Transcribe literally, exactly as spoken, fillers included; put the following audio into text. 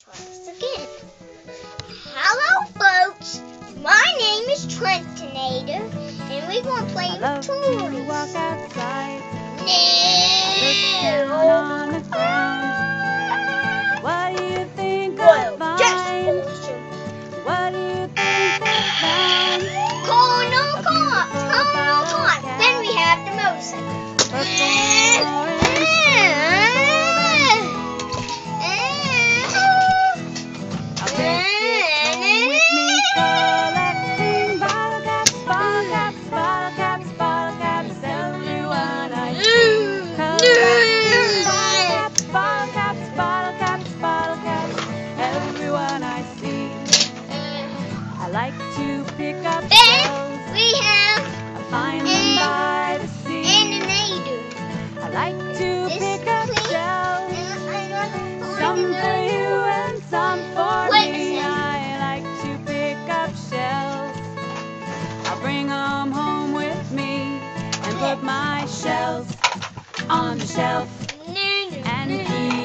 Once again. Hello, folks. My name is Trentonator, and we're going to play I with love toys. to walk outside, No. down on the ground. What do you think Well, I just find? awesome. What do you think I found? Corn on A corn, beautiful corn on bottle corn. cap. Then we have the motorcycle. Purple and orange, I'll take it home with me, collecting bottle caps, bottle caps, bottle caps, bottle caps, everyone I see. Collecting bottle caps, bottle caps, bottle caps, bottle caps, everyone I see. I like to pick up shells, Then we have I find them by the sea. Animator. I like to This pick up clean. shells, And I don't some find for it. you and some for Wait a me. second. I like to pick up shells. I'll bring them home with me and put my shells on the shelf No, no, and no. keep